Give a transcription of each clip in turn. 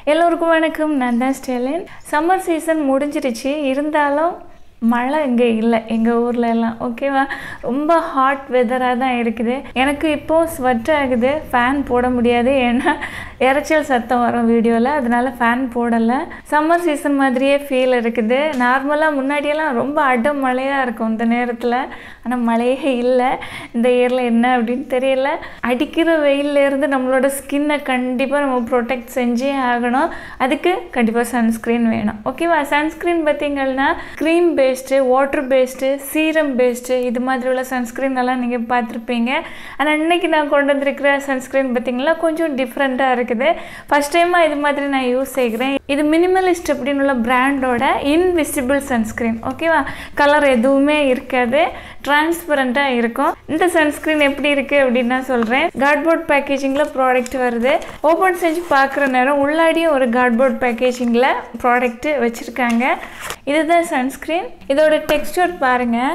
எல்லோருக்கும் வணக்கம். நான் தான் ஸ்டெலின். சம்மர் சீசன் முடிஞ்சிருச்சு, இருந்தாலும் மழை இங்கே இல்லை எங்கள் ஊரில் எல்லாம். ஓகேவா, ரொம்ப ஹாட் வெதராக தான் இருக்குது. எனக்கு இப்போது ஸ்வெட் ஆகுது, ஃபேன் போட முடியாது, ஏன்னா இறைச்சல் சத்தம் வரும் வீடியோவில், அதனால ஃபேன் போடலை. சம்மர் சீசன் மாதிரியே ஃபீல் இருக்குது. நார்மலாக முன்னாடியெல்லாம் ரொம்ப அட மழையாக இருக்கும் இந்த நேரத்தில், ஆனால் மழையே இல்லை. இந்த இயரில் என்ன அப்படின்னு தெரியல. அடிக்கிற வெயிலேருந்து நம்மளோட ஸ்கின்னை கண்டிப்பாக நம்ம ப்ரொடெக்ட் செஞ்சே ஆகணும். அதுக்கு கண்டிப்பாக சன்ஸ்க்ரீன் வேணும். ஓகேவா, சன்ஸ்க்ரீன் பார்த்திங்கன்னா cream based, water based, serum based, இது மாதிரி உள்ள சன்ஸ்க்ரீன் எல்லாம் நீங்கள் பார்த்துருப்பீங்க. ஆனால் இன்றைக்கி நான் கொண்டு வந்திருக்கிற சன்ஸ்க்ரீன் பார்த்திங்கன்னா கொஞ்சம் டிஃப்ரெண்ட்டாக இருக்குது. ஃபஸ்ட் டைமாக இது மாதிரி நான் யூஸ் செய்கிறேன். இது மினிமலிஸ்ட் அப்படின்னு உள்ள பிராண்டோட இன்விசிபிள் சன்ஸ்க்ரீன். ஓகேவா, கலர் எதுவுமே இருக்காது, டிரான்ஸ்பரண்ட்டாக இருக்கும். இந்த சன்ஸ்க்ரீன் எப்படி இருக்குது அப்படின்னு நான் சொல்கிறேன். கார்ட்போர்ட் பேக்கேஜிங்கில் ப்ராடக்ட் வருது. ஓப்பன் செஞ்சு பார்க்குற நேரம் உள்ளாடியும் ஒரு கார்ட்போர்ட் பேக்கேஜிங்கில் ப்ராடக்ட்டு வச்சுருக்காங்க. இதுதான் சன்ஸ்க்ரீன். இதோட டெக்ஸ்சர் பாருங்கள்,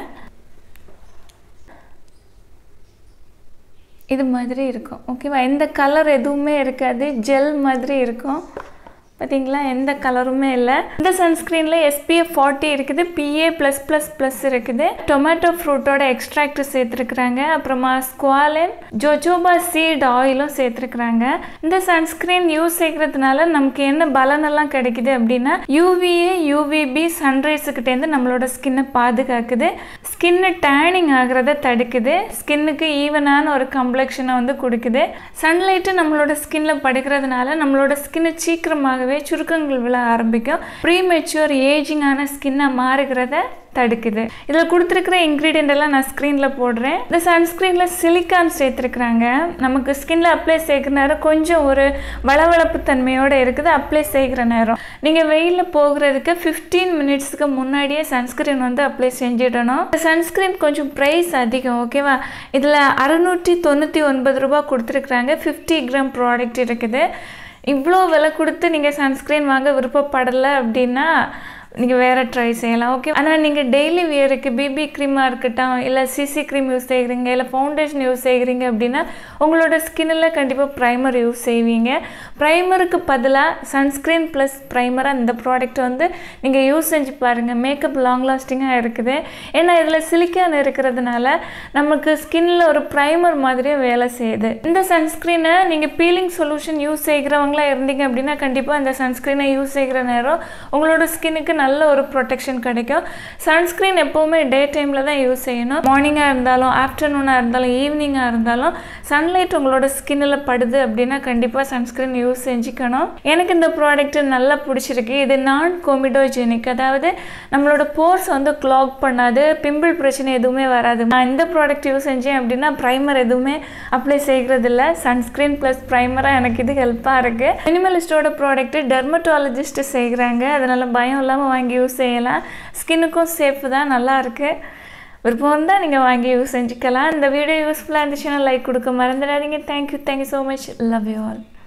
இது மாதிரி இருக்கும். ஓகேவா, எந்த கலர் எதுவுமே இருக்காது, ஜெல் மாதிரி இருக்கும். பார்த்தீங்களா, எந்த கலருமே இல்லை. இந்த சன்ஸ்க்ரீனில் SPF 40 இருக்குது, PA+++ இருக்குது. டொமேட்டோ ஃப்ரூட்டோட எக்ஸ்ட்ராக்ட் சேர்த்துருக்குறாங்க. அப்புறமா ஸ்குவாலேன், ஜோஜோபா சீட் ஆயிலும் சேர்த்துருக்குறாங்க. இந்த சன்ஸ்க்ரீன் யூஸ் செய்கிறதுனால நமக்கு என்ன பலனெல்லாம் கிடைக்குது அப்படின்னா, UVA UVB சன்ரைஸுக்கிட்டேருந்து நம்மளோட ஸ்கின்னை பாதுகாக்குது, ஸ்கின்னு டேனிங் ஆகிறத தடுக்குது, ஸ்கின்னுக்கு ஈவனான ஒரு கம்ப்ளெக்ஷனை வந்து கொடுக்குது. சன்லைட்டு நம்மளோட ஸ்கின்ல படுக்கிறதுனால நம்மளோட ஸ்கின்னு சீக்கிரமாகவே சுருக்கங்கள் விழ ஆரம்பிக்கும், ப்ரீமெச்சூர் ஏஜிங்கான ஸ்கின்னாக மாறுகிறத தடுக்குது. இதில் கொடுத்துருக்கிற இன்க்ரீடியண்ட் எல்லாம் நான் ஸ்க்ரீனில் போடுறேன். இந்த சன்ஸ்க்ரீனில் சிலிக்கான் சேர்த்துருக்குறாங்க. நமக்கு ஸ்கின்ல அப்ளை செய்கிற நேரம் கொஞ்சம் ஒரு வளவளப்பு தன்மையோடு இருக்குது. அப்ளை செய்கிற நேரம் நீங்கள் வெயிலில் போகிறதுக்கு 15 மினிட்ஸ்க்கு முன்னாடியே சன்ஸ்க்ரீன் வந்து அப்ளை செஞ்சிடணும். இந்த சன்ஸ்க்ரீன் கொஞ்சம் ப்ரைஸ் அதிகம். ஓகேவா, இதில் 699 ரூபா கொடுத்துருக்குறாங்க. 50 கிராம் ப்ராடக்ட் இருக்குது. இவ்வளோ விலை கொடுத்து நீங்கள் சன்ஸ்க்ரீன் வாங்க விருப்பப்படலை அப்படின்னா நீங்கள் வேறு ட்ரை செய்யலாம். ஓகே, ஆனால் நீங்கள் டெய்லி வியருக்கு பிபி க்ரீமாக இருக்கட்டும், இல்லை சிசி க்ரீம் யூஸ் செய்கிறீங்க, இல்லை ஃபவுண்டேஷன் யூஸ் செய்கிறீங்க அப்படின்னா உங்களோட ஸ்கின்னில் கண்டிப்பாக ப்ரைமர் யூஸ் செய்வீங்க. ப்ரைமருக்கு பதிலாக சன்ஸ்க்ரீன் ப்ளஸ் ப்ரைமராக இந்த ப்ராடக்ட் வந்து நீங்கள் யூஸ் செஞ்சு பாருங்கள். மேக்கப் லாங் லாஸ்டிங்காக இருக்குது. ஏன்னா இதில் சிலிக்கான் இருக்கிறதுனால நமக்கு ஸ்கின்னில் ஒரு ப்ரைமர் மாதிரியே வேலை செய்யுது. இந்த சன்ஸ்க்ரீனை நீங்கள் பீலிங் சொல்யூஷன் யூஸ் செய்கிறவங்களா இருந்தீங்க அப்படின்னா கண்டிப்பாக இந்த சன்ஸ்க்ரீனை யூஸ் செய்கிற நேரம் உங்களோட ஸ்கின்னுக்கு நல்ல ஒரு ப்ரொடெக்ஷன் கிடைக்கும். சன்ஸ்க்ரீன் எப்போவுமே டே டைமில் தான் யூஸ் செய்யணும். மார்னிங்காக இருந்தாலும், ஆஃப்டர்நூனாக இருந்தாலும், ஈவினிங்காக இருந்தாலும் சன்லைட் உங்களோட ஸ்கின்னில் படுது அப்படின்னா கண்டிப்பாக சன்ஸ்க்ரீன் யூஸ் செஞ்சுக்கணும். எனக்கு இந்த ப்ராடக்ட் நல்லா பிடிச்சிருக்கு. இது நான் கோமிடோஜெனிக், அதாவது நம்மளோட போர்ஸ் வந்து கிளாக் பண்ணாது, பிம்பிள் பிரச்சனை எதுவுமே வராது. நான் இந்த ப்ராடக்ட் யூஸ் செஞ்சேன் அப்படின்னா ப்ரைமர் எதுவுமே அப்ளை செய்கிறதில்ல. சன்ஸ்க்ரீன் ப்ளஸ் ப்ரைமராக எனக்கு இது ஹெல்ப்பாக இருக்குது. மினிமலிஸ்டோட ப்ராடக்ட் டெர்மட்டாலஜிஸ்ட் செய்கிறாங்க, அதனால் பயம் இல்லாமல் வாங்கி யூஸ் செய்யலாம். ஸ்கின்னுக்கும் சேஃப் தான், நல்லா இருக்குது. விருப்பம் இருந்தால் நீங்கள் வாங்கி யூஸ் செஞ்சுக்கலாம். இந்த வீடியோ யூஸ்ஃபுல்லாக இருந்துச்சுன்னா லைக் கொடுக்க மறந்துடாதீங்க. Thank you so much. Love you all.